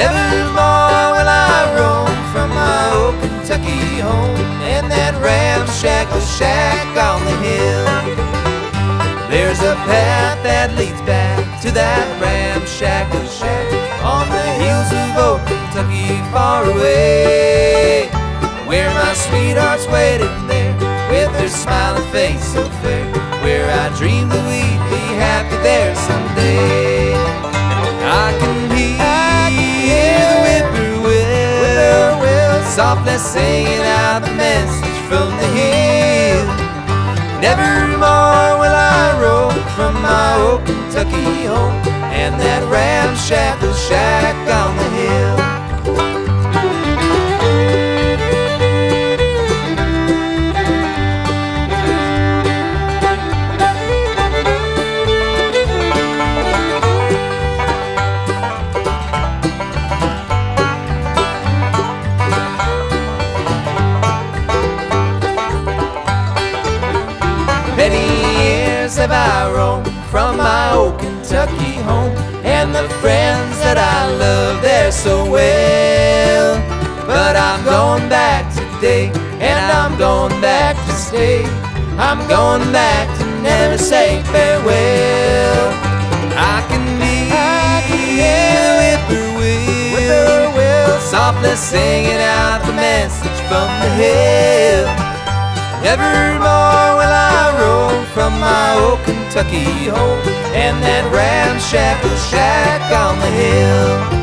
Nevermore will I roam from my old Kentucky home and that ramshackle shack on the hill. There's a path that leads back to that ramshackle shack on the hills of old Kentucky far away, where my sweetheart's waiting there with her smiling face so fair, where I dreamed that we'd be happy there someday. I can hear the whippoorwill softly singing out the message from the hill. Nevermore will I roam from my old Kentucky home and that ramshackle shack on the hill. Many years have I roamed from my old Kentucky home and the friends that I love there so well. But I'm going back today and I'm going back to stay. I'm going back to never say farewell. I can hear the whippoorwill softly singing out the message from the hill. Nevermore will I roam from my old Kentucky home and that ramshackle shack on the hill.